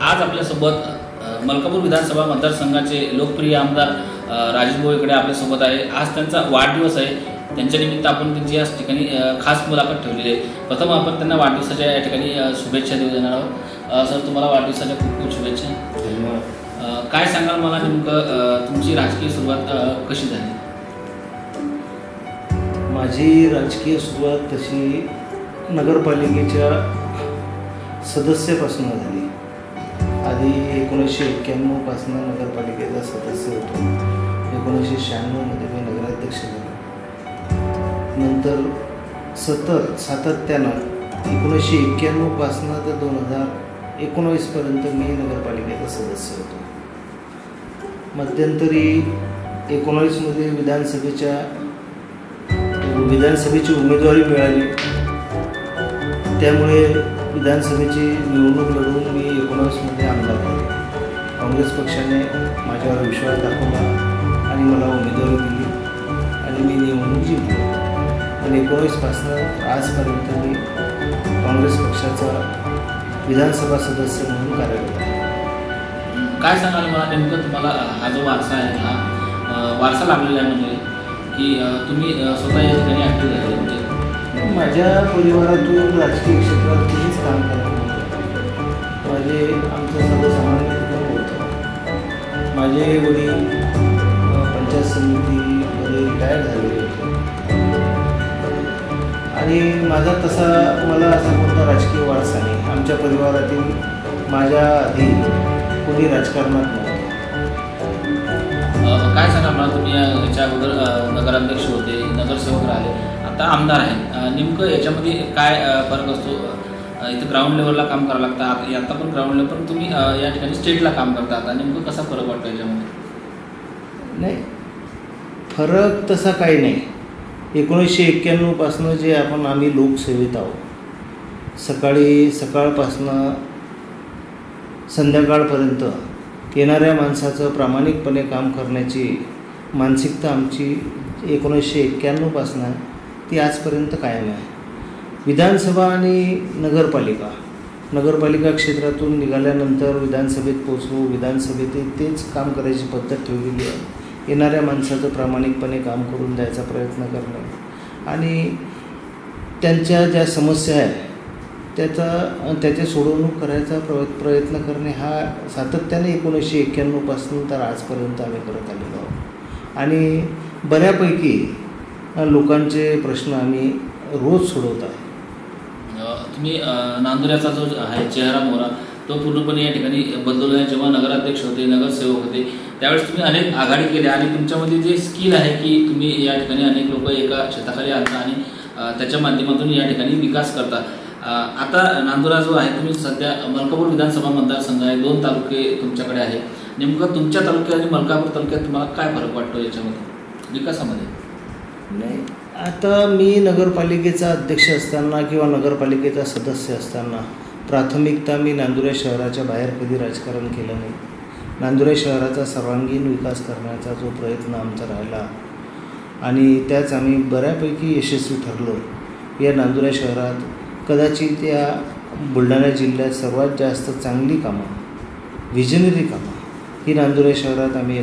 आज आपल्यासोबत मलकापूर विधानसभा मतदारसंघाचे लोकप्रिय आमदार राजेश भाऊ इकडे आपल्यासोबत आहे। आज त्यांचा वाढदिवस आहे, त्यांच्या निमित्त आपण त्यांची या ठिकाणी खास मुलाखत ठेवलेली आहे। प्रथम आपण त्यांना वाढदिवसाच्या या ठिकाणी शुभेच्छा देऊ देणार आहोत। सर, तुम्हाला वाढदिवसाच्या खूप खूप शुभेच्छा। धन्यवाद। काय सांगाल मला नेमकं तुमची राजकीय सुरुवात कशी झाली? माझी राजकीय सुरुवात तशी नगरपालिकेच्या सदस्यापासून झाली। आधी 1991 पासून नगरपालिकेचा सदस्य होतो। 1996 मध्ये मी नगराध्यक्ष झालो। नंतर सातत्यानं 1991 पासून तर 2019 पर्यंत मी नगरपालिकेचा सदस्य होतो। मध्यंतरी 19 मध्ये विधानसभेची उमेदवारी मिळाली, त्यामुळे विधानसभेची निवडणूक लढवून मी 19 मध्ये आमदार झाले। काँग्रेस पक्षाने माझ्यावर विश्वास दाखवला आणि मला उमेदवारी दिली आणि मी निवडणूक जिंकलो। आणि 19 पासून आजपर्यंत मी काँग्रेस पक्षाचा विधानसभा सदस्य म्हणून कार्यरत आहे। काय सांगाल मला नेमकं तुम्हाला हा जो वारसा आहे, हा वारसा लाभलेला आहे म्हणजे की तुम्ही स्वतः या ठिकाणी ॲक्टिव्ह झाले? म्हणजे माझ्या परिवारातून राजकीय क्षेत्रात कुणीच काम करत नव्हतं। आमचं सर्वसामान्य कुटुंब होतं। माझे वडील पंचायत समितीमध्ये रिटायर झालेले होते आणि मला असा कोणता राजकीय वारसा नाही। आमच्या परिवारातील माझ्या आधी कोणी राजकारणात नव्हतं। काय सांगा मला, तुम्ही याच्या अगोदर नगराध्यक्ष होते, नगरसेवक राहिले, आता आमदार आहे, नेमकं याच्यामध्ये काय फरक असतो? इथं ग्राउंड लेवलला काम करावं लागतं, आता पण ग्राउंड लेवल, पण तुम्ही या ठिकाणी स्टेटला काम करता, आता नेमकं कसा फरक वाटतो याच्यामध्ये? नाही, फरक तसा काही नाही। 1991 पासून जे आम्ही लोकसेवेत आहोत, सकाळपासनं संध्याकाळपर्यंत येणाऱ्या माणसाचं प्रामाणिकपणे काम करण्याची मानसिकता आमची 1991 पासून ती आजपर्यंत कायम आहे। विधानसभा आणि नगरपालिका क्षेत्रातून निघाल्यानंतर विधानसभेत पोचलो, विधानसभेत तेच काम करायची पद्धत ठेवलेली आहे। येणाऱ्या माणसाचं प्रामाणिकपणे काम करून द्यायचा प्रयत्न करणे आणि त्यांच्या ज्या समस्या आहेत त्याचे सोडवणूक करायचा प्रयत्न करणे हा सातत्याने 1991 पासून तर आजपर्यंत आम्ही करत आलेलो आहोत। आणि बऱ्यापैकी लोकांचे प्रश्न आम्ही रोज सोडवत आहे। तुम्ही नांदुऱ्याचा जो आहे चेहरा मोहरा तो पूर्णपणे या ठिकाणी बदलवला आहे। जेव्हा नगराध्यक्ष होते, नगरसेवक होते, त्यावेळेस तुम्ही अनेक आघाडी केल्या आणि तुमच्यामध्ये जे स्किल आहे की तुम्ही या ठिकाणी अनेक लोक एका छताखाली आणता आणि त्याच्या माध्यमातून या ठिकाणी विकास करता। आता नांदुरा जो आहे, तुम्ही सध्या मलकापूर विधानसभा मतदारसंघ आहे, 2 तालुके तुमच्याकडे आहे, नेमकं तुमच्या तालुक्यात आणि मलकापूर तालुक्यात तुम्हाला काय फरक वाटतो याच्यामध्ये विकासामध्ये? नाही, आता मी नगरपालिकेचा अध्यक्ष असताना किंवा नगरपालिकेचा सदस्य असताना प्राथमिकता मी नांदुरा शहराच्या बाहेर कधी राजकारण केलं नाही। नांदुरा शहराचा सर्वांगीण विकास करण्याचा जो प्रयत्न आमचा राहिला आणि त्याच आम्ही बऱ्यापैकी यशस्वी ठरलो। या नांदुरा शहरात कदाचित या बुलढाणा जिल्ह्यात सर्वात जास्त चांगली कामं, व्हिजनरी कामं ही नांदुरा शहरात आम्ही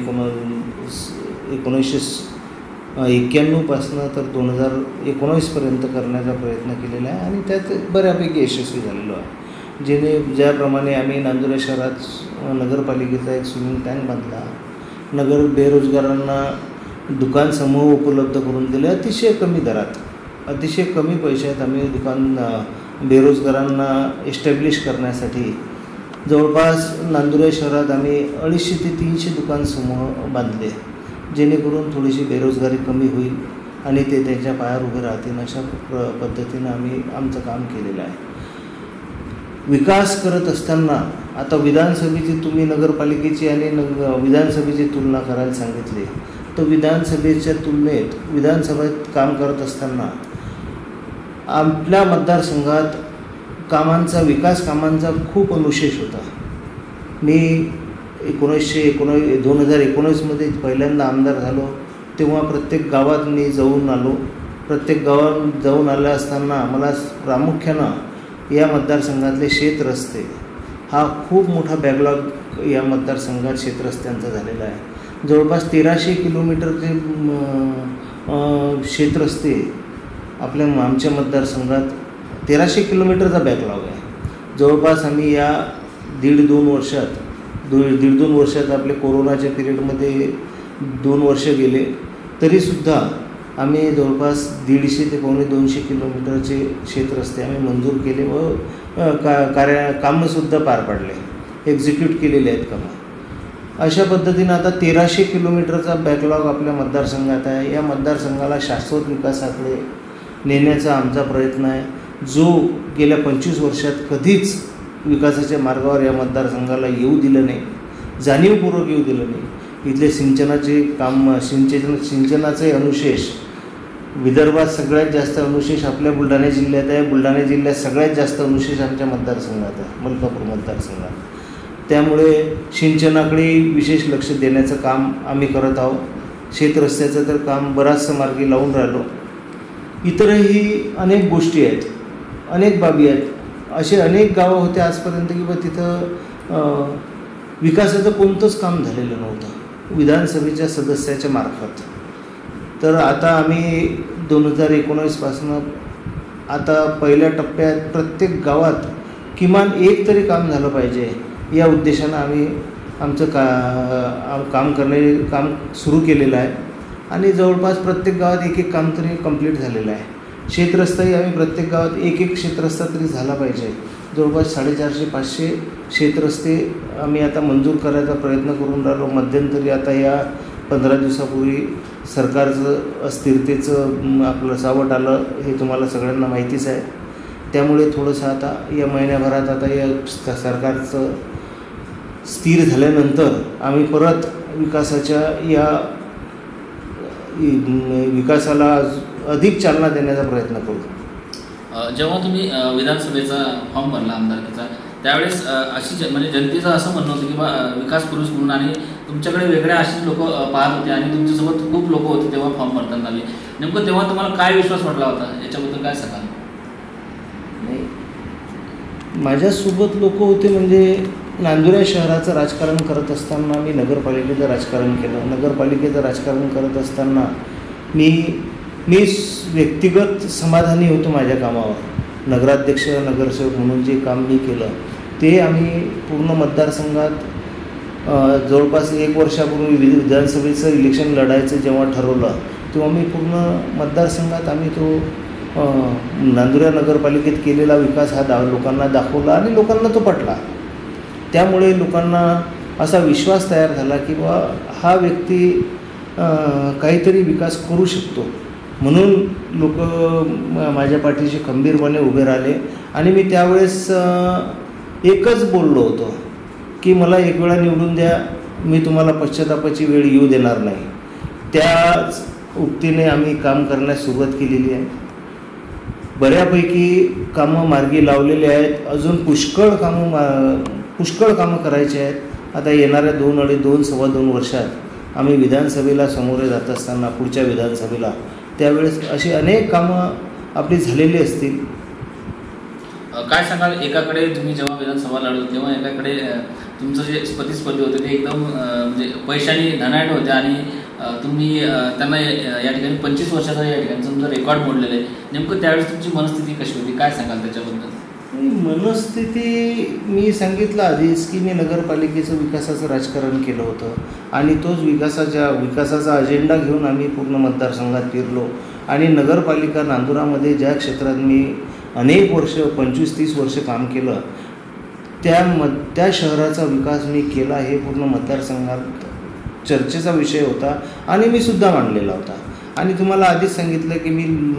1991 पासून तर 2019 पर्यंत करण्याचा प्रयत्न केलेला आहे आणि त्यात बऱ्यापैकी यशस्वी झालेलो आहे। ज्याप्रमाणे आम्ही नांदुरा शहरात नगरपालिकेचा एक स्विमिंग टँक बांधला, बेरोजगारांना दुकान समूह उपलब्ध करून दिले, अतिशय कमी दरात, अतिशय कमी पैशात आम्ही बेरोजगारांना एस्टॅब्लिश करण्यासाठी जवळपास नांदुरा शहरात आम्ही 250 ते 300 दुकान समूह बांधले, जेणेकरून थोडीशी बेरोजगारी कमी होईल आणि ते त्यांच्या पायावर उभे राहतील अशा पद्धतीनं आम्ही आमचं काम केलेलं आहे। विकास करत असताना आता विधानसभेची, तुम्ही नगरपालिकेची आणि विधानसभेची तुलना करायला सांगितली, तर विधानसभेच्या तुलनेत विधानसभेत काम करत असताना आपल्या मतदारसंघात विकास कामांचा खूप अनुशेष होता। मी 2019 मध्ये पहिल्यांदा आमदार झालो, तेव्हा प्रत्येक गावात मी जाऊन आलो। प्रत्येक गावात जाऊन आले असताना मला प्रामुख्यानं या मतदारसंघातले शेत रस्ते हा खूप मोठा बॅकलॉग या मतदारसंघात शेतरस्त्यांचा झालेला आहे. जवळपास 1300 किलोमीटरचे शेतरस्ते आमच्या मतदारसंघात 1300 किलोमीटरचा बॅकलॉग आहे. जवळपास आम्ही या दीड दोन वर्षात आपले कोरोनाच्या पिरियडमध्ये 2 वर्ष गेले, तरीसुद्धा आम्ही जवळपास 150 ते 200 किलोमीटरचे शेतरस्ते आम्ही मंजूर केले व कामंसुद्धा पार पाडले, एक्झिक्यूट केलेले आहेत कामं. अशा पद्धतीनं आता 1300 किलोमीटरचा बॅकलॉग आपल्या मतदारसंघात आहे. या मतदारसंघाला शाश्वत विकासाकडे नेण्याचा आमचा प्रयत्न आहे, जो गेल्या 25 वर्षात कधीच विकासाच्या मार्गावर या मतदारसंघाला येऊ दिलं नाही, जाणीवपूर्वक येऊ दिलं नाही. इथले सिंचनाचे अनुशेष विदर्भात सगळ्यात जास्त अनुशेष आपल्या बुलढाणा जिल्ह्यात आहे. बुलढाणा जिल्ह्यात सगळ्यात जास्त अनुशेष आमच्या मतदारसंघात आहे, मलकापूर मतदारसंघात. त्यामुळे सिंचनाकडे विशेष लक्ष देण्याचं काम आम्ही करत आहोत. शेतरस्त्याचं तर काम बराचसं मार्गी लावून राहिलो. इतरही अनेक गोष्टी आहेत, अनेक बाबी आहेत. असे अनेक गावं होते आजपर्यंत की बा तिथं विकासाचं कोणतंच काम झालेलं नव्हतं विधानसभेच्या सदस्याच्या मार्फत. तर आता आम्ही 2019पासून आता पहिल्या टप्प्यात प्रत्येक गावात किमान एक तरी काम झालं पाहिजे या उद्देशानं आम्ही आमचं काम सुरू केलेलं आहे. आणि जवळपास प्रत्येक गावात एक काम तरी कंप्लीट झालेलं आहे. शेतरस्ताही आम्ही प्रत्येक गावात एक शेतरस्ता तरी झाला पाहिजे. जवळपास 450-500 शेतरस्ते आम्ही आता मंजूर करायचा प्रयत्न करून राहिलो. मध्यंतरी आता या 15 दिवसापूर्वी सरकारचं अस्थिरतेचं आपलं सावट आलं, हे तुम्हाला सगळ्यांना माहितीच आहे. त्यामुळे थोडंसं आता या महिन्याभरात आता या सरकारचं स्थिर झाल्यानंतर आम्ही परत विकासाला अधिक चालना देण्याचा प्रयत्न करू. जेव्हा तुम्ही विधानसभेचा फॉर्म भरला आमदारकीचा, त्यावेळेस अशी म्हणजे जनतेचं असं म्हणणं होतं की बा विकास पुरुष म्हणून, आणि तुमच्याकडे वेगळ्या अशी लोक पाहत होते आणि तुमच्यासोबत खूप लोक होते तेव्हा फॉर्म भरताना. नेमकं तेव्हा तुम्हाला काय विश्वास वाटला होता, याच्याबद्दल काय सांगाल? नाही, माझ्यासोबत लोक होते म्हणजे नांदुरा शहराचं राजकारण करत असताना मी नगरपालिकेचं राजकारण केलं. नगरपालिकेचं राजकारण करत असताना मी व्यक्तिगत समाधानी होतो माझ्या कामावर. नगराध्यक्ष नगरसेवक म्हणून जे काम मी केलं ते आम्ही पूर्ण मतदारसंघात जवळपास 1 वर्षापूर्वी विधानसभेचं इलेक्शन लढायचं जेव्हा ठरवलं, तेव्हा मी पूर्ण मतदारसंघात आम्ही तो नांदुरा नगरपालिकेत केलेला विकास हा लोकांना दाखवला आणि लोकांना तो पटला. त्यामुळे लोकांना असा विश्वास तयार झाला की बा हा व्यक्ती काहीतरी विकास करू शकतो, म्हणून लोक माझ्या पाठीशी खंबीरपणे उभे राहिले. आणि मी त्यावेळेस एकच बोललो होतो की मला एक वेळा निवडून द्या, मी तुम्हाला पश्चातापाची वेळ येऊ देणार नाही. त्याच उक्तीने आम्ही काम करण्यास सुरुवात केलेली आहे. बऱ्यापैकी कामं मार्गी लावलेली आहेत. अजून पुष्कळ कामं करायची आहेत. आता येणाऱ्या 2-2.25 वर्षात आम्ही विधानसभेला सामोरे जात असताना, पुढच्या विधानसभेला, त्यावेळेस अशी अनेक कामं आपली झालेली असतील. काय सांगाल, एकाकडे तुम्ही जेव्हा विधानसभा लढवत तेव्हा एकाकडे तुमचं जे प्रतिस्पर्धी होते ते एकदम म्हणजे पैशाने धनाढ्य होते आणि तुम्ही त्यांना या ठिकाणी 25 वर्षाचा या ठिकाणी तुमचं रेकॉर्ड मोडलेलं आहे. नेमकं त्यावेळेस तुमची मनस्थिती कशी होती, काय सांगाल त्याच्याबद्दल? मनस्थिती मी सांगितलं आधीच की मी नगरपालिकेचं विकासाचं राजकारण केलं होतं आणि तोच विकासाचा अजेंडा घेऊन आम्ही पूर्ण मतदारसंघात फिरलो. आणि नगरपालिका नांदुरामध्ये ज्या क्षेत्रात मी अनेक वर्ष 25-30 वर्ष काम केलं, त्या शहराचा विकास मी केला हे पूर्ण मतदारसंघात चर्चेचा विषय होता आणि मी सुद्धा मांडलेला होता. आणि तुम्हाला आधीच सांगितलं की मी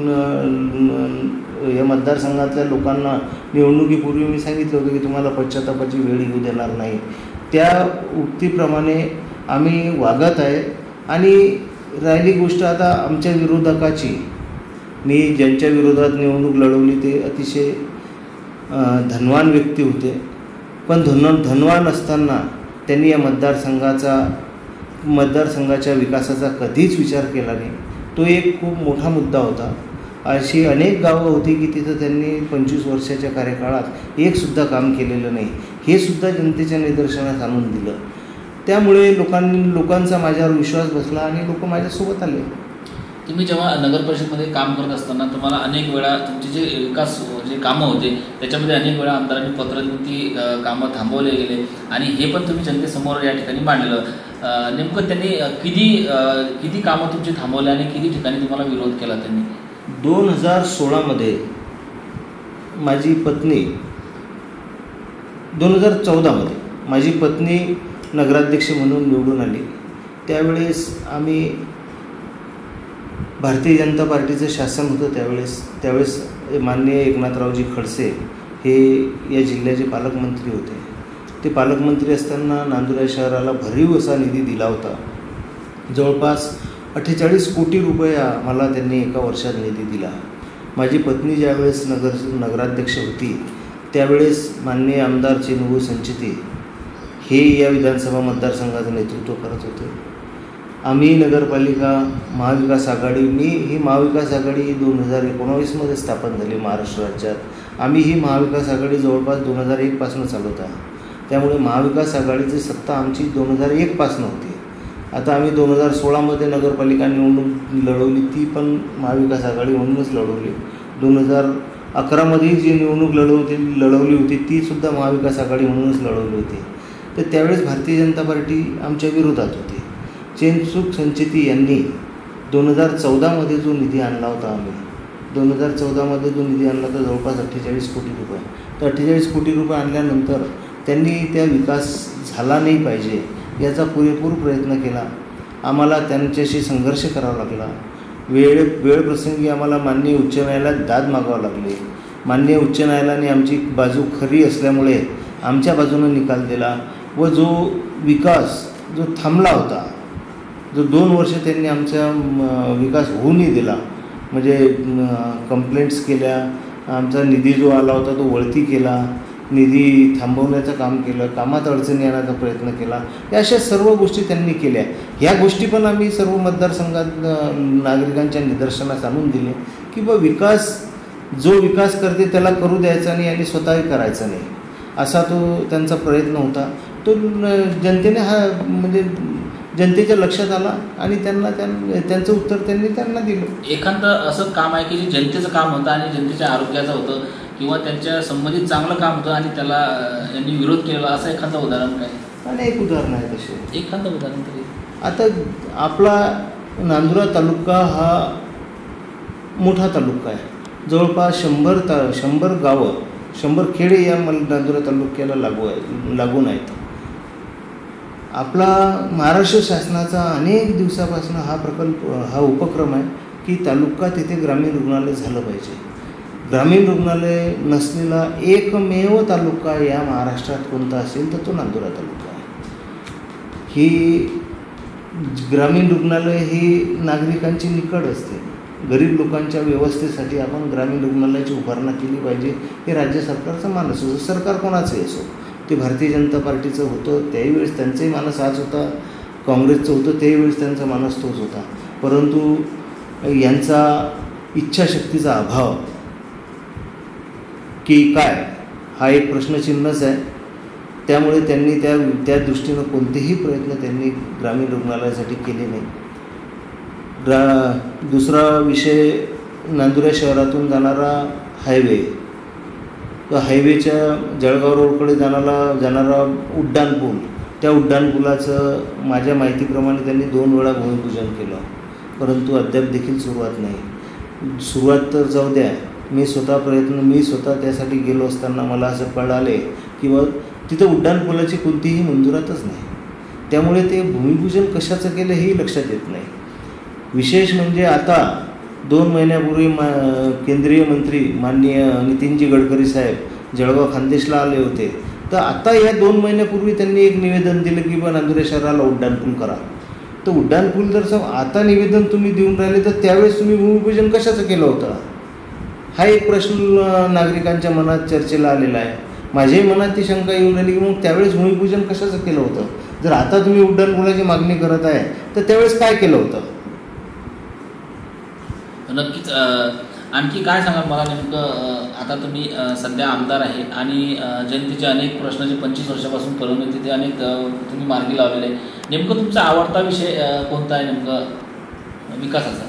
या मतदारसंघातल्या लोकांना निवडणुकीपूर्वी मी सांगितलं होतं की तुम्हाला पश्चातापाची वेळ येऊ देणार नाही. त्या उक्तीप्रमाणे आम्ही वागत आहे. आणि राहिली गोष्ट आता आमच्या विरोधकाची, मी ज्यांच्या विरोधात निवडणूक लढवली ते अतिशय धनवान व्यक्ती होते, पण धनवान असताना त्यांनी या मतदारसंघाच्या विकासाचा कधीच विचार केला नाही. तो एक खूप मोठा मुद्दा होता. अशी अनेक गावं होती की तिथं त्यांनी 25 वर्षाच्या कार्यकाळात एकसुद्धा काम केलेलं नाही. हे सुद्धा जनतेच्या निदर्शनास आणून दिलं. त्यामुळे लोकांचा माझ्यावर विश्वास बसला आणि लोक माझ्यासोबत आले. तुम्ही जेव्हा नगर परिषदमध्ये काम करत असताना तुम्हाला अनेक वेळा तुमचे जे विकास जे कामं होते त्याच्यामध्ये अनेक वेळा आमदारांनी पत्र देऊन ती कामं थांबवले गेले आणि हे पण तुम्ही जनतेसमोर या ठिकाणी मांडलं. नेमकं त्यांनी किती कामं तुमची थांबवले आणि किती ठिकाणी तुम्हाला विरोध केला त्यांनी? 2016मध्ये माझी पत्नी 2014मध्ये माझी पत्नी नगराध्यक्ष म्हणून निवडून आली. त्यावेळेस आम्ही भारतीय जनता पार्टीचं शासन होतं. त्यावेळेस माननीय एकनाथरावजी खडसे हे या जिल्ह्याचे पालकमंत्री होते. ते पालकमंत्री असताना नांदुरा शहराला भरीव असा निधी दिला होता. जवळपास 48 कोटी रुपये मला त्यांनी एका वर्षात निधी दिला. माझी पत्नी ज्यावेळेस नगराध्यक्ष होती त्यावेळेस माननीय आमदार चेनुभाऊ संचेती हे या विधानसभा मतदारसंघाचं नेतृत्व करत होते. आम्ही नगरपालिका महाविकास आघाडी ही महाविकास आघाडी 2019मध्ये स्थापन झाली महाराष्ट्र राज्यात. आम्ही ही महाविकास आघाडी जवळपास 2001पासून चालवत आहोत. त्यामुळे महाविकास आघाडीची सत्ता आमची 2001पासून होती. आता आम्ही 2016मध्ये नगरपालिका निवडणूक लढवली, ती पण महाविकास आघाडी म्हणूनच लढवली. 2011मध्ये जी निवडणूक लढवली होती तीसुद्धा महाविकास आघाडी म्हणूनच लढवली होती. तर त्यावेळेस भारतीय जनता पार्टी आमच्या विरोधात होती. चेनसुख संचेती यांनी 2014मध्ये जो निधी आणला होता, आम्ही 2014मध्ये जो निधी आणला होता जवळपास 48 कोटी रुपये. तर 48 कोटी रुपये आणल्यानंतर त्यांनी त्या विकास झाला नाही पाहिजे याचा पुरेपूर प्रयत्न केला. आम्हाला त्यांच्याशी संघर्ष करावा लागला. वेळ प्रसंगी आम्हाला माननीय उच्च न्यायालयात दाद मागावं लागले. माननीय उच्च न्यायालयाने आमची बाजू खरी असल्यामुळे आमच्या बाजूनं निकाल दिला व जो विकास जो थांबला होता, जो 2 वर्ष त्यांनी आमचा विकास होऊ नाही दिला, म्हणजे कंप्लेंट्स केल्या, आमचा निधी जो आला होता तो वळती केला, निधी थांबवण्याचं काम केलं, कामात अडचणी आणण्याचा प्रयत्न केला, या अशा सर्व गोष्टी त्यांनी केल्या. ह्या गोष्टी पण आम्ही सर्व मतदारसंघात नागरिकांच्या निदर्शनास आणून दिले की जो विकास करते त्याला करू द्यायचा नाही आणि स्वतःही करायचा नाही, असा तो त्यांचा प्रयत्न होता. तो जनतेने म्हणजे जनतेच्या लक्षात आला आणि त्यांचं उत्तर त्यांना दिलं. एखादं असं काम आहे की जे जनतेचं काम होतं आणि जनतेच्या आरोग्याचं होतं किंवा त्यांच्या संबंधित चांगलं काम होतं आणि त्याला यांनी विरोध केला, असं एखादं उदाहरण काय? अनेक उदाहरण आहे तसे. एखादं उदाहरण तरी. आता आपला नांदुरा तालुका हा मोठा तालुका आहे. जवळपास 100 गावं 100 खेडे या नांदुरा तालुक्याला लागून आहेत. आपला महाराष्ट्र शासनाचा अनेक दिवसापासून हा उपक्रम आहे की तालुका तिथे ग्रामीण रुग्णालय झालं पाहिजे. ग्रामीण रुग्णालय नसलेला एकमेव तालुका या महाराष्ट्रात कोणता असेल तर तो नांदुरा तालुका आहे. ही ग्रामीण रुग्णालय ही नागरिकांची निकड असते. गरीब लोकांच्या व्यवस्थेसाठी आपण ग्रामीण रुग्णालयाची उभारणा केली पाहिजे, हे राज्य सरकारचं मानस असो. सरकार कोणाचंही असो, ते भारतीय जनता पार्टीचं होतं त्यावेळेस त्यांचाही मानस हाच होता, काँग्रेसचं होतं त्यावेळेस त्यांचा मानस तोच होता. परंतु यांचा इच्छाशक्तीचा अभाव की काय हा एक प्रश्नचिन्हच आहे. त्यामुळे त्यांनी त्या दृष्टीनं कोणतेही प्रयत्न त्यांनी ग्रामीण रुग्णालयासाठी केले नाही. दुसरा विषय, नांदुरा शहरातून जाणारा हायवे, तो हायवेच्या जळगाव रोडकडे जाणारा उड्डाणपूल, त्या उड्डाणपुलाचं माझ्या माहितीप्रमाणे त्यांनी 2 वेळा भूमिपूजन केलं, परंतु अद्याप देखील सुरुवात नाही. सुरुवात तर जाऊ द्या, मी स्वतः त्यासाठी गेलो असताना मला असं कळाले की तिथं उड्डाणपुलाची कोणतीही मंजुरातच नाही. त्यामुळे ते भूमिपूजन कशाचं केलं हेही लक्षात येत नाही. विशेष म्हणजे आता 2 महिन्यापूर्वी केंद्रीय मंत्री माननीय नितीनजी गडकरी साहेब जळगाव खानदेशला आले होते. तर आता या 2 महिन्यापूर्वी त्यांनी एक निवेदन दिलं की नांदुरा शहराला उड्डाणपूल करा. तर उड्डाणपूल जर आता निवेदन तुम्ही देऊन राहिले तर त्यावेळेस तुम्ही भूमिपूजन कशाचं केलं होतं, हा एक प्रश्न नागरिकांच्या मनात चर्चेला आलेला आहे. माझ्याही मनात ती शंका येऊन राहिली की मग त्यावेळेस भूमिपूजन कशाचं केलं होतं. जर आता तुम्ही उड्डाणपुलाची मागणी करत आहे तर त्यावेळेस काय केलं होतं. नक्कीच आणखी काय सांगाल मला नेमकं आता तुम्ही सध्या आमदार आहे आणि जनतेचे अनेक प्रश्न जे 25 वर्षापासून करून येते ते अनेक तुम्ही मार्गी लावलेले आहे. नेमकं तुमचा आवडता विषय कोणता आहे नेमकं विकासाचा?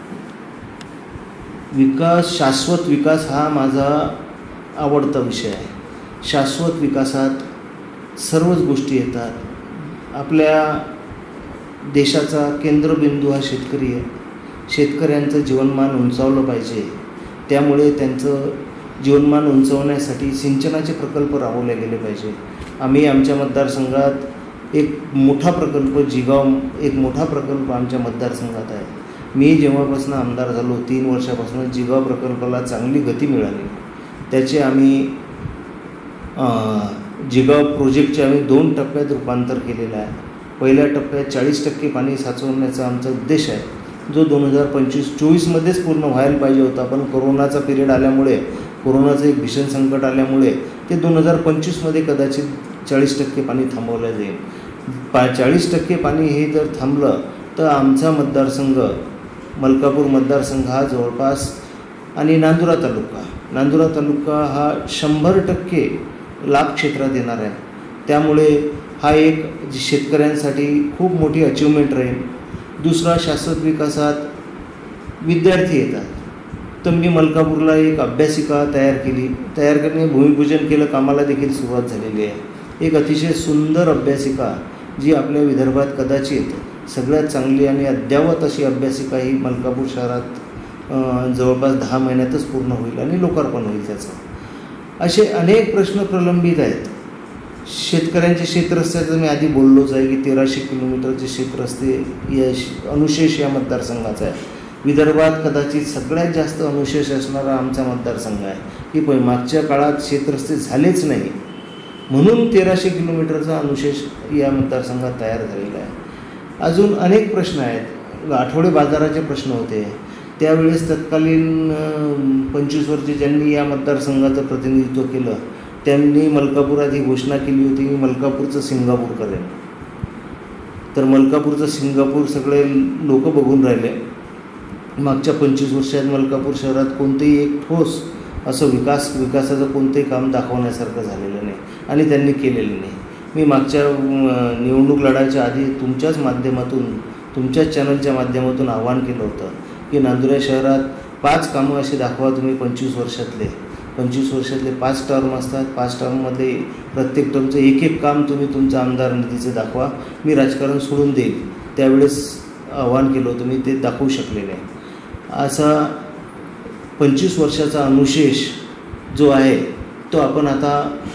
विकास, शाश्वत विकास हा माझा आवडता विषय आहे. शाश्वत विकासात सर्वच गोष्टी येतात. आपल्या देशाचा केंद्रबिंदू हा शेतकरी आहे. शेतकऱ्यांचं जीवनमान उंचावलं पाहिजे. त्यामुळे त्यांचं जीवनमान उंचावण्यासाठी सिंचनाचे प्रकल्प राबवले गेले पाहिजे. आम्ही आमच्या मतदारसंघात एक मोठा प्रकल्प एक मोठा प्रकल्प आमच्या मतदारसंघात आहे. मी जेव्हापासून आमदार झालो 3 वर्षापासून जिगाव प्रकल्पाला चांगली गती मिळाली. त्याचे आम्ही जिगाव प्रोजेक्टचे आम्ही 2 टप्प्यात रूपांतर केलेलं आहे. पहिल्या टप्प्यात 40% पाणी साचवण्याचा आमचा उद्देश आहे, जो 2025-24मध्येच पूर्ण व्हायला पाहिजे होता. पण कोरोनाचा पिरियड आल्यामुळे, कोरोनाचं एक भीषण संकट आल्यामुळे ते 2025मध्ये कदाचित 40% पाणी थांबवलं जाईल. 40% पाणी हे जर थांबलं तर आमचा मतदारसंघ, मलकापूर मतदारसंघ हा जवळपास, आणि नांदुरा तालुका हा 100% लाभ क्षेत्रात येणार आहे. त्यामुळे हा एक शेतकऱ्यांसाठी खूप मोठी अचिव्हमेंट राहील. दुसरा, शाश्वत विकासात विद्यार्थी येतात. तर मी मलकापूरला एक अभ्यासिका तयार करणे, भूमिपूजन केलं, कामाला देखील सुरुवात झालेली आहे. एक अतिशय सुंदर अभ्यासिका जी आपल्या विदर्भात कदाचित सगळ्यात चांगली आणि अद्ययावत अशी अभ्यासिका ही मलकापूर शहरात जवळपास 10 महिन्यातच पूर्ण होईल आणि लोकार्पण होईल त्याचं. असे अनेक प्रश्न प्रलंबित आहेत. शेतकऱ्यांचे शेतरस्त्याचं मी आधी बोललोच आहे की 1300 किलोमीटरचे शेतरस्ते अनुशेष या मतदारसंघाचा आहे. विदर्भात कदाचित सगळ्यात जास्त अनुशेष असणारा आमचा मतदारसंघ आहे की मागच्या काळात शेतरस्ते झालेच नाही, म्हणून 1300 किलोमीटरचा अनुशेष या मतदारसंघात तयार झालेला आहे. अजून अनेक प्रश्न आहेत. आठवडे बाजाराचे प्रश्न होते. त्यावेळेस तत्कालीन 25 वर्षे ज्यांनी या मतदारसंघाचं प्रतिनिधित्व केलं त्यांनी मलकापुरात ही घोषणा केली होती की मलकापूरचं सिंगापूर करेल. तर मलकापूरचं सिंगापूर सगळे लोक बघून राहिले. मागच्या 25 वर्षात मलकापूर शहरात कोणतेही एक ठोस असं विकासाचं कोणतेही काम दाखवण्यासारखं झालेलं नाही आणि त्यांनी केलेलं नाही. मी मागच्या निवडणूक लढायच्या आधी तुमच्याच माध्यमातून, तुमच्याच चॅनलच्या माध्यमातून आवाहन केलं होतं की नांदुरा शहरात 5 कामं असे दाखवा तुम्ही 25 वर्षातले 5 टर्म असतात. 5 टर्ममध्ये प्रत्येक टर्मचं एक काम तुम्ही तुमचं आमदार निधीचं दाखवा, मी राजकारण सोडून देईल. त्यावेळेस आवाहन केलं होतं, मी ते दाखवू शकले नाही. असा 25 वर्षाचा अनुशेष जो आहे तो आपण आता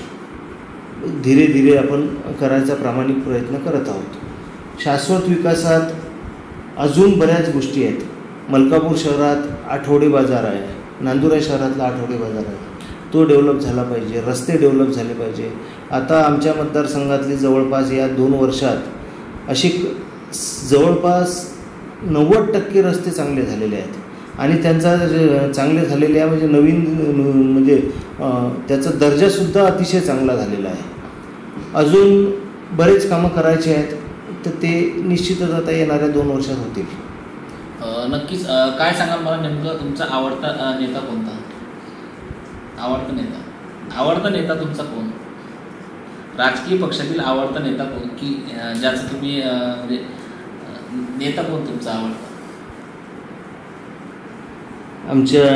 धीरे धीरे आपण करायचा प्रामाणिक प्रयत्न करत आहोत. शाश्वत विकासात अजून बऱ्याच गोष्टी आहेत. मलकापूर शहरात आठवडे बाजार आहे, नांदुरा शहरातला आठवडे बाजार आहे, तो डेव्हलप झाला पाहिजे. रस्ते डेव्हलप झाले पाहिजे. आता आमच्या मतदारसंघातले जवळपास या 2 वर्षात अशी जवळपास 90% रस्ते चांगले झालेले आहेत आणि त्यांचा चांगले झालेले आहे म्हणजे नवीन म्हणजे त्याचा दर्जासुद्धा अतिशय चांगला झालेला आहे. अजून बरेच कामं करायचे आहेत, तर ते निश्चितच आता येणाऱ्या 2 वर्षात होतील. नक्कीच. काय सांगाल मला नेमकं तुमचा आवडता नेता कोणता? आवडता नेता तुमचा कोण? राजकीय पक्षातील आवडता नेता कोण की ज्याचं तुम्ही म्हणजे नेता कोण तुमचा आवडता? आमच्या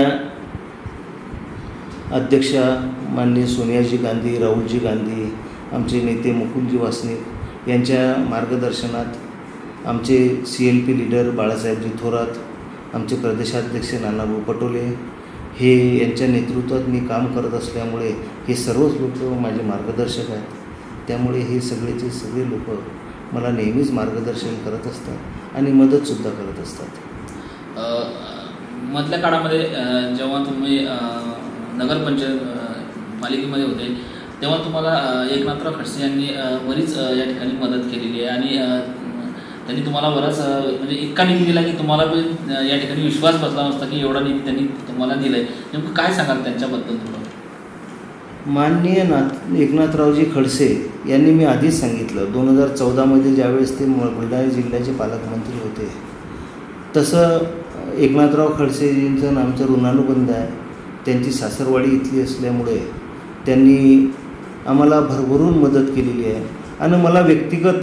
अध्यक्षा माननीय सोनियाजी गांधी, राहुलजी गांधी, आमचे नेते मुकुंदजी वासनिक यांच्या मार्गदर्शनात आमचे CLP लीडर बाळासाहेबजी थोरात, आमचे प्रदेशाध्यक्ष नानाभाऊ पटोले हे यांच्या नेतृत्वात मी काम करत असल्यामुळे हे सर्वच लोक माझे मार्गदर्शक आहेत. त्यामुळे हे सगळेचे सगळे लोक मला नेहमीच मार्गदर्शन करत असतात आणि मदतसुद्धा करत असतात. मधल्या काळामध्ये जेव्हा तुम्ही नगरपंचायत पालिकेमध्ये होते तेव्हा तुम्हाला एकनाथराव खडसे यांनी बरीच या ठिकाणी मदत केलेली आहे आणि त्यांनी तुम्हाला बराच म्हणजे इतका निधी दिला की तुम्हाला या ठिकाणी विश्वास बसला नसता की एवढा निधी त्यांनी तुम्हाला दिला आहे. नेमकं काय सांगाल त्यांच्याबद्दल थोडं? माननीय एकनाथरावजी खडसे यांनी मी आधीच सांगितलं 2014मध्ये ज्यावेळेस ते बुलढाणा जिल्ह्याचे पालकमंत्री होते तसं एकनाथराव खडसेजींचं आमचं ऋणानुबंध आहे. त्यांची सासरवाडी इथली असल्यामुळे त्यांनी आम्हाला भरभरून मदत केलेली आहे. आणि मला व्यक्तिगत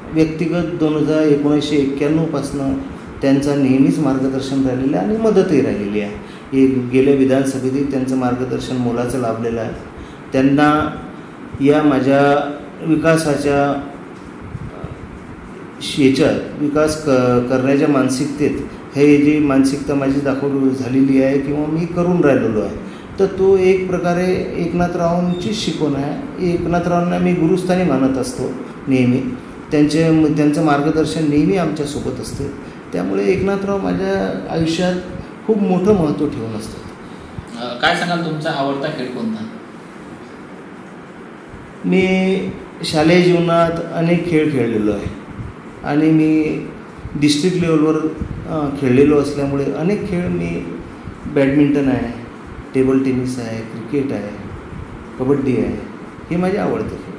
1991 पासनं त्यांचा नेहमीच मार्गदर्शन राहिलेलं आहे आणि मदतही राहिलेली आहे. हे गेल्या विधानसभेतही त्यांचं मार्गदर्शन मोलाचं लाभलेलं आहे. त्यांना या माझ्या विकासाच्या विकास करण्याच्या मानसिकतेत हे जी मानसिकता माझी झालेली आहे किंवा मी करून राहिलेलो आहे, तर तो एक प्रकारे एकनाथरावांचीच शिकवण आहे. एकनाथरावांना मी गुरुस्थानी मानत असतो नेहमी. त्यांचं मार्गदर्शन नेहमी आमच्यासोबत असते. त्यामुळे एकनाथराव माझ्या आयुष्यात खूप मोठं महत्त्व ठेवून असतात. काय सांगाल तुमचा आवडता खेळ कोणता? मी शालेय जीवनात अनेक खेळ खेळलेलो आहे आणि मी डिस्ट्रिक्ट लेवलवर खेळलेलो असल्यामुळे अनेक खेळ मी बॅडमिंटन आहे, टेबल टेनिस आहे, क्रिकेट आहे, कबड्डी आहे, हे माझे आवडते खेळ.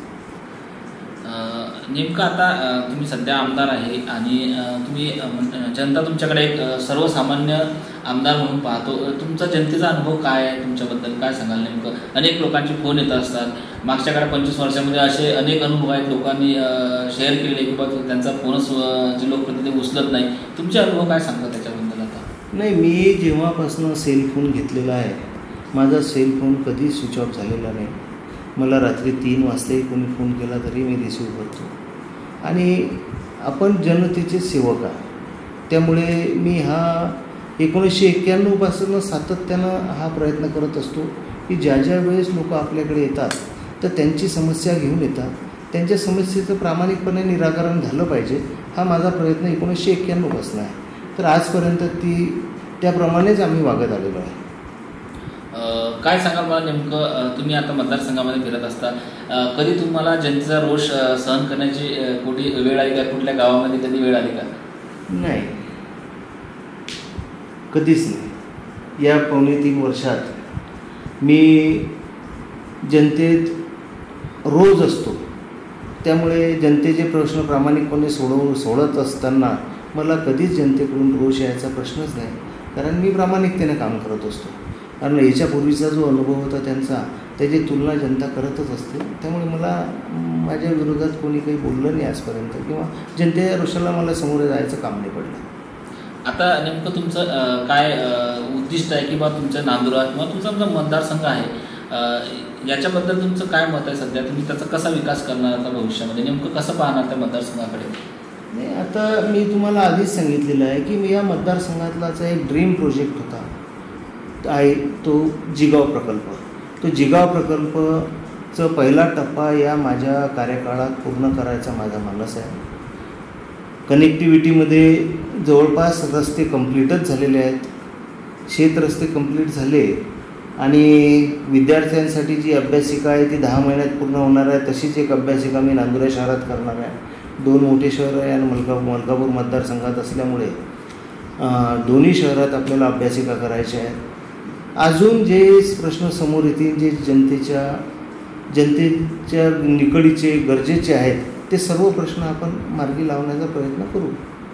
नेमकं आता तुम्ही सध्या आमदार आहे आणि तुम्ही जनता तुमच्याकडे एक सर्वसामान्य आमदार म्हणून पाहतो. तुमचा जनतेचा अनुभव काय आहे? तुमच्याबद्दल काय सांगाल? नेमकं अनेक लोकांचे फोन येत असतात. मागच्या काळात 25 वर्षामध्ये असे अनेक अनुभव आहेत लोकांनी शेअर केले किंवा त्यांचा फोनच जे लोकप्रतिनिधी उचलत नाही. तुमचे अनुभव काय सांगतात त्याच्याबद्दल? आता नाही, मी जेव्हापासून सेलफोन घेतलेला आहे, माझा सेलफोन कधी स्विच ऑफ झालेला नाही. मला रात्री 3 वाजताही कोणी फोन केला तरी मी रिसीव्ह करतो. आणि आपण जनतेचे सेवक आहे, त्यामुळे मी हा 1991 पासून सातत्यानं हा प्रयत्न करत असतो की ज्या वेळेस लोक आपल्याकडे येतात तर त्यांची समस्या घेऊन येतात, त्यांच्या समस्येचं प्रामाणिकपणे निराकरण झालं पाहिजे, हा माझा प्रयत्न 1991 पासून आहे. तर आजपर्यंत त्याप्रमाणेच आम्ही वागत आलेलो आहे. काय सांगाल मला नेमकं? तुम्ही आता मतदारसंघामध्ये फिरत असता, कधी तुम्हाला जनतेचा रोष सहन करण्याची कुठे वेळ आली का? कुठल्या गावामध्ये कधी वेळ आली का? नाही, कधीच नाही. या 3.25 वर्षात मी जनतेत रोज असतो, त्यामुळे जनतेचे प्रश्न प्रामाणिकपणे सोडत असताना मला कधीच जनतेकडून रोष यायचा प्रश्नच नाही, कारण मी प्रामाणिकतेने काम करत असतो. कारण याच्यापूर्वीचा जो अनुभव होता त्याची तुलना जनता करतच असते. त्यामुळे मला माझ्या विरोधात कोणी काही बोललं नाही आजपर्यंत किंवा जनतेच्या रोषाला मला समोर जायचं काम नाही पडलं. आता नेमकं तुमचं काय उद्दिष्ट आहे किंवा तुमच्या नांदुरा किंवा तुमचा मतदारसंघ आहे, याच्याबद्दल तुमचं काय मत आहे सध्या? तुम्ही त्याचा कसा विकास करणार आता भविष्यामध्ये? नेमकं कसं पाहणार त्या मतदारसंघाकडे? नाही, आता मी तुम्हाला आधीच सांगितलेलं आहे की मी या मतदारसंघातलाचा एक ड्रीम प्रोजेक्ट होता आहे, तो जिगाव प्रकल्प. तो जिगाव प्रकल्पचा पहिला टप्पा या माझ्या कार्यकाळात पूर्ण करायचा माझा मानस आहे. कनेक्टिव्हिटीमध्ये जवळपास रस्ते कंप्लीटच झालेले आहेत. शेतरस्ते कंप्लीट झाले आणि विद्यार्थ्यांसाठी जी अभ्यासिका आहे ती 10 महिन्यात पूर्ण होणार आहे. तशीच एक अभ्यासिका मी नांदुरा शहरात करणार आहे. 2 मोठे शहर आहे आणि मलकापूर मतदारसंघात असल्यामुळे दोन्ही शहरात आपल्याला अभ्यासिका करायच्या आहेत. अजून जे प्रश्न समोर येतील, जे जनतेच्या निकडीचे गरजेचे आहेत, ते सर्व प्रश्न आपण मार्गी लावण्याचा प्रयत्न करू.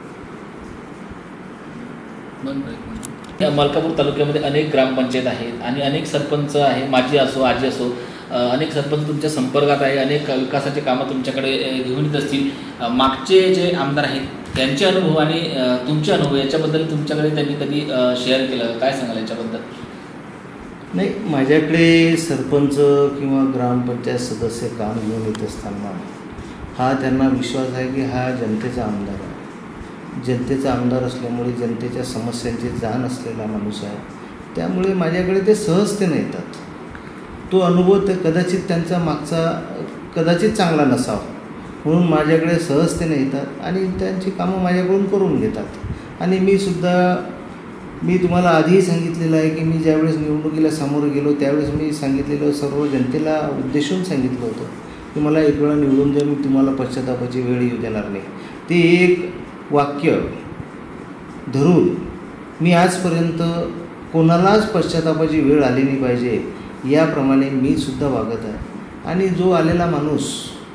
मलकापूर तालुक्यामध्ये अनेक ग्रामपंचायत आहेत आणि अनेक सरपंच आहे, माजी असो आजी असो, अनेक सरपंच तुमच्या संपर्कात आहे, अनेक विकासाचे कामं तुमच्याकडे घेऊन येत असतील. मागचे जे आमदार आहेत त्यांचे अनुभव आणि तुमचे अनुभव याच्याबद्दल तुमच्याकडे त्यांनी कधी शेअर केलं? काय सांगाल याच्याबद्दल? नाही, माझ्याकडे सरपंच किंवा ग्रामपंचायत सदस्य काम घेऊन येत असताना हा त्यांना विश्वास आहे की हा जनतेचा आमदार आहे. जनतेचा आमदार असल्यामुळे जनतेच्या समस्यांची जाण असलेला माणूस आहे. त्यामुळे माझ्याकडे ते सहजतेने येतात. तो अनुभव कदाचित त्यांचा मागचा कदाचित चांगला नसावा, म्हणून माझ्याकडे सहजतेने येतात आणि त्यांची कामं माझ्याकडून करून घेतात. आणि मी तुम्हाला आधीही सांगितलेलं आहे की मी ज्यावेळेस निवडणुकीला सामोरं गेलो त्यावेळेस मी सांगितलेलं, सर्व जनतेला उद्देशून सांगितलं होतं की मला एक वेळा निवडून द्या, मी तुम्हाला पश्चातापाची वेळ येऊ देणार नाही. ते एक वाक्य धरून मी आजपर्यंत कोणालाच पश्चातापाची वेळ आली नाही पाहिजे याप्रमाणे मी सुद्धा वागत आहे. आणि जो आलेला माणूस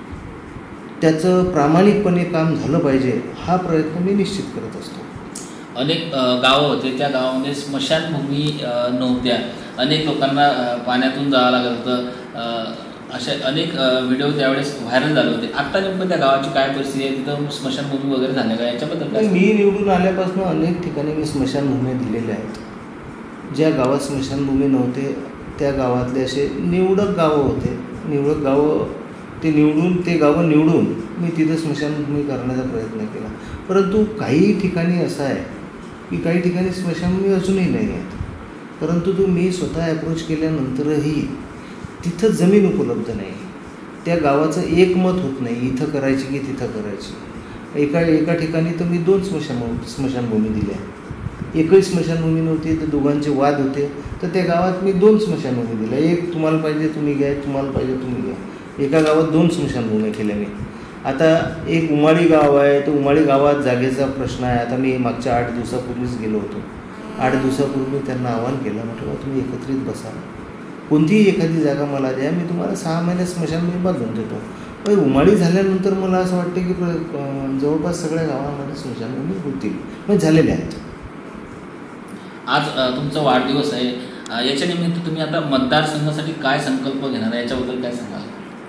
त्याचं प्रामाणिकपणे काम झालं पाहिजे हा प्रयत्न मी निश्चित करत असतो. अनेक गावं होते, त्या गावामध्ये स्मशानभूमी नव्हत्या, अनेक लोकांना पाण्यातून जावं लागत होतं. असे अनेक व्हिडिओ त्यावेळेस व्हायरल झाले होते. आत्ता नेमकं त्या गावाची काय परिस्थिती आहे, तिथं स्मशानभूमी वगैरे झाल्या का, याच्याबद्दल काय? मी निवडून आल्यापासून अनेक ठिकाणी मी स्मशानभूमी दिलेल्या आहेत. ज्या गावात स्मशानभूमी नव्हते त्या गावातले असे निवडक गावं होते, निवडक गावं ते गावं निवडून मी तिथं स्मशानभूमी करण्याचा प्रयत्न केला. परंतु काही ठिकाणी असं आहे की काही ठिकाणी स्मशानभूमी अजूनही नाही आहेत. परंतु मी स्वतः ॲप्रोच केल्यानंतरही तिथं जमीन उपलब्ध नाही. त्या गावाचं एकमत होत नाही, इथं करायची की तिथं करायची. एका ठिकाणी तर मी 2 स्मशानभूमी दिल्या. एकही स्मशानभूमी नव्हती, तर दोघांचे वाद होते. तर त्या गावात मी 2 स्मशानभूमी दिल्या. एक तुम्हाला पाहिजे तुम्ही घ्या, तुम्हाला पाहिजे तुम्ही घ्या. एका गावात 2 स्मशानभूमी केल्या मी. आता एक उमाळी गाव आहे, तर उमाळी गावात जागेचा प्रश्न आहे. आता मी मागच्या 8 दिवसापूर्वीच गेलो होतो. 8 दिवसापूर्वी त्यांना आवाहन केलं, म्हटलं तुम्ही एकत्रित बसा, कोणतीही एखादी जागा मला द्या, मी तुम्हाला 6 महिन्यात स्मशानभूमी बांधून देतो. पण उमाळी झाल्यानंतर मला असं वाटतं की जवळपास सगळ्या गावामध्ये स्मशानभूमी होतील, म्हणजे झालेल्या आहेत. आज तुमचा वाढदिवस आहे, याच्या निमित्त तुम्ही आता मतदारसंघासाठी काय संकल्प घेणार आहे, याच्याबद्दल काय सांगाल?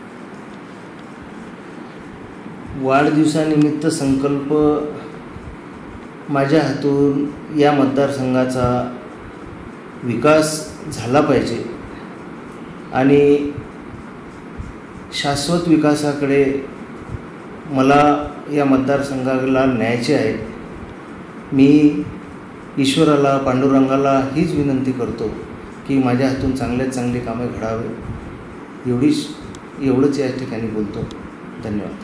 वाढदिवसानिमित्त संकल्प, माझ्या हातून या मतदारसंघाचा विकास झाला पाहिजे आणि शाश्वत विकासाकडे मला या मतदारसंघाला न्यायचे आहे. मी ईश्वराला, पांडुरंगाला हीच विनंती करतो की माझ्या हातून चांगल्यात चांगली कामे घडावे. एवढंच या ठिकाणी बोलतो. धन्यवाद.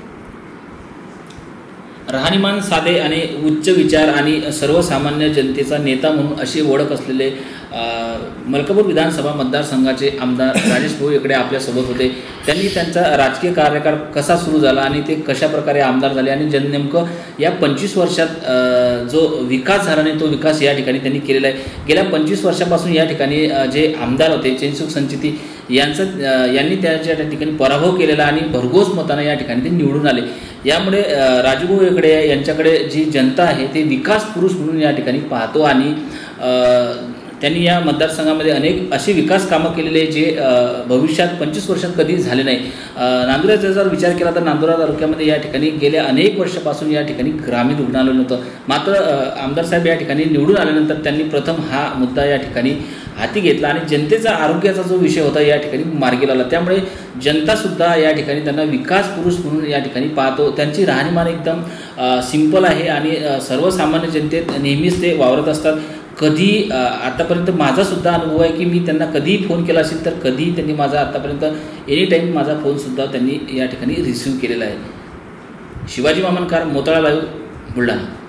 राहणीमान साधे आणि उच्च विचार आणि सर्वसामान्य जनतेचा नेता म्हणून अशी ओळख असलेले मलकापूर विधानसभा मतदारसंघाचे आमदार राजेश भाऊ हेगडे आपल्यासोबत होते. त्यांनी त्यांचा राजकीय कार्यकाळ कसा सुरू झाला आणि ते कशाप्रकारे आमदार झाले आणि नेमकं या 25 वर्षात जो विकास झाला नाही तो विकास या ठिकाणी त्यांनी केलेला आहे. गेल्या 25 वर्षापासून या ठिकाणी जे आमदार होते चैनसुख संचिती यांनी त्याच्या ठिकाणी पराभव केलेला आणि भरघोस मतानं या ठिकाणी ते निवडून आले. यामुळे राजूभाऊ हेगडे यांच्याकडे जी जनता आहे ते विकास पुरुष म्हणून या ठिकाणी पाहतो आणि त्यांनी या मतदारसंघामध्ये अनेक असे विकास कामं केलेले जे भविष्यात 25 वर्षात कधी झाले नाही. नांदुराचा जर विचार केला तर नांदुरा तालुक्यामध्ये या ठिकाणी गेल्या अनेक वर्षापासून या ठिकाणी ग्रामीण रुग्णालय नव्हतं. मात्र आमदार साहेब या ठिकाणी निवडून आल्यानंतर त्यांनी प्रथम हा मुद्दा या ठिकाणी हाती घेतला आणि जनतेचा आरोग्याचा जो विषय होता या ठिकाणी मार्गी लावला. त्यामुळे जनतासुद्धा या ठिकाणी त्यांना विकास पुरुष म्हणून या ठिकाणी पाहतो. त्यांची राहणीमान एकदम सिंपल आहे आणि सर्वसामान्य जनतेत नेहमीच ते वावरत असतात. कधी आतापर्यंत माझासुद्धा अनुभव आहे की मी त्यांना कधीही फोन केला असेल तर कधीही त्यांनी माझा आतापर्यंत एनी टाईम माझा फोनसुद्धा त्यांनी या ठिकाणी रिसिव्ह केलेला आहे. शिवाजी मामनकार, मोताळा लाईव्ह, बुलढाणा.